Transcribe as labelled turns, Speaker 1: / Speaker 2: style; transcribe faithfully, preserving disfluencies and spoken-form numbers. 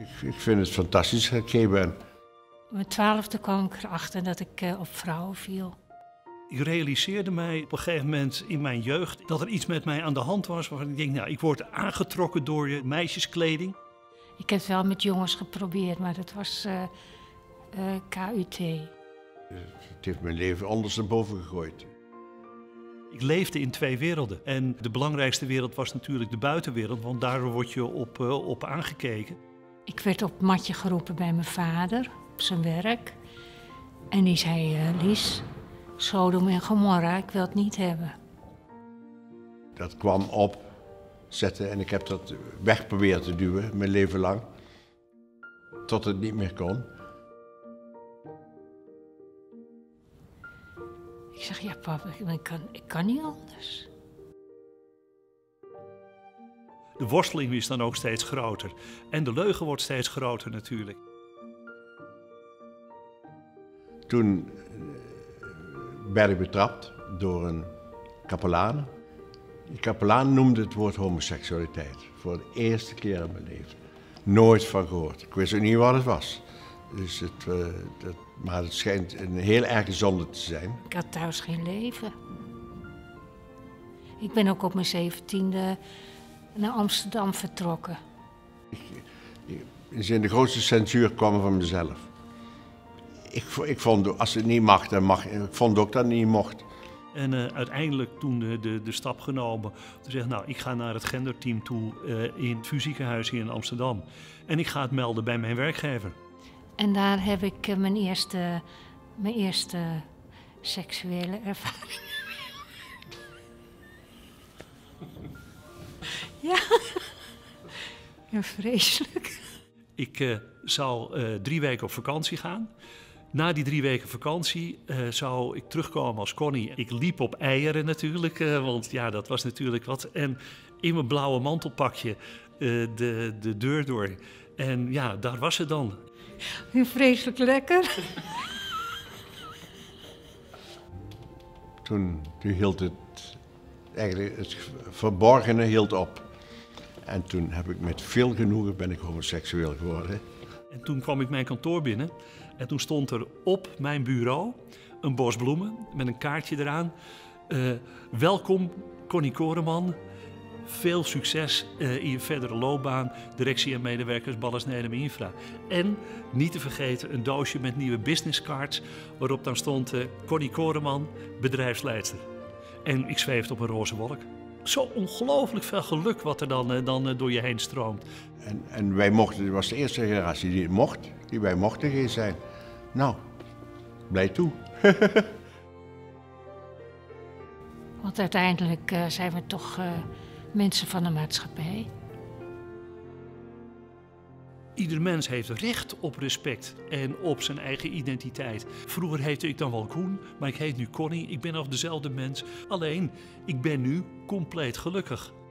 Speaker 1: Ik, ik vind het fantastisch dat ik hier ben.
Speaker 2: Op mijn twaalfde kwam ik erachter dat ik uh, op vrouwen viel.
Speaker 3: Ik realiseerde mij op een gegeven moment in mijn jeugd dat er iets met mij aan de hand was. Waarvan ik denk, nou, ik word aangetrokken door je meisjeskleding.
Speaker 2: Ik heb het wel met jongens geprobeerd, maar dat was uh, uh, K U T.
Speaker 1: Het heeft mijn leven anders naar boven gegooid.
Speaker 3: Ik leefde in twee werelden. En de belangrijkste wereld was natuurlijk de buitenwereld, want daar word je op, uh, op aangekeken.
Speaker 2: Ik werd op het matje geroepen bij mijn vader, op zijn werk. En die zei, uh, Lies, Sodom en Gomorra, ik wil het niet hebben.
Speaker 1: Dat kwam op, zetten en ik heb dat weg proberen te duwen, mijn leven lang. Tot het niet meer kon.
Speaker 2: Ik zeg, ja papa, ik kan, ik kan niet anders.
Speaker 3: De worsteling is dan ook steeds groter. En de leugen wordt steeds groter natuurlijk.
Speaker 1: Toen werd ik betrapt door een kapelaan. Die kapelaan noemde het woord homoseksualiteit. Voor de eerste keer in mijn leven. Nooit van gehoord. Ik wist ook niet wat het was. Dus het, uh, dat, maar het schijnt een heel erge zonde te zijn.
Speaker 2: Ik had thuis geen leven. Ik ben ook op mijn zeventiende naar Amsterdam vertrokken.
Speaker 1: Ik, ik, de grootste censuur kwam van mezelf. Ik, ik vond, als het niet mag, dan mag, ik vond ook dat het niet mocht.
Speaker 3: En uh, uiteindelijk toen de, de, de stap genomen te zeggen, nou, ik ga naar het genderteam toe uh, in het VU ziekenhuis hier in Amsterdam. En ik ga het melden bij mijn werkgever.
Speaker 2: En daar heb ik uh, mijn, eerste, mijn eerste seksuele ervaring. Ja, ja, vreselijk.
Speaker 3: Ik uh, zou uh, drie weken op vakantie gaan. Na die drie weken vakantie uh, zou ik terugkomen als Connie. Ik liep op eieren natuurlijk, uh, want ja, dat was natuurlijk wat. En in mijn blauwe mantelpakje uh, de, de deur door. En ja, daar was het dan.
Speaker 2: Vreselijk lekker.
Speaker 1: Toen, toen hield het, eigenlijk het verborgene hield op. En toen heb ik met veel genoegen ben ik homoseksueel geworden.
Speaker 3: En toen kwam ik mijn kantoor binnen en toen stond er op mijn bureau een bos bloemen met een kaartje eraan. Uh, welkom Connie Koreman, veel succes uh, in je verdere loopbaan, directie en medewerkers Ballas Nedum Infra. En niet te vergeten een doosje met nieuwe businesscards waarop dan stond uh, Connie Koreman, bedrijfsleidster. En ik zweefde op een roze wolk. Zo ongelooflijk veel geluk wat er dan, uh, dan uh, door je heen stroomt.
Speaker 1: En, en wij mochten, het was de eerste generatie die het mocht, die wij mochten geweest zijn. Nou, blij toe.
Speaker 2: Want uiteindelijk uh, zijn we toch uh, mensen van de maatschappij.
Speaker 3: Ieder mens heeft recht op respect en op zijn eigen identiteit. Vroeger heette ik dan wel Koen, maar ik heet nu Connie. Ik ben nog dezelfde mens. Alleen, ik ben nu compleet gelukkig.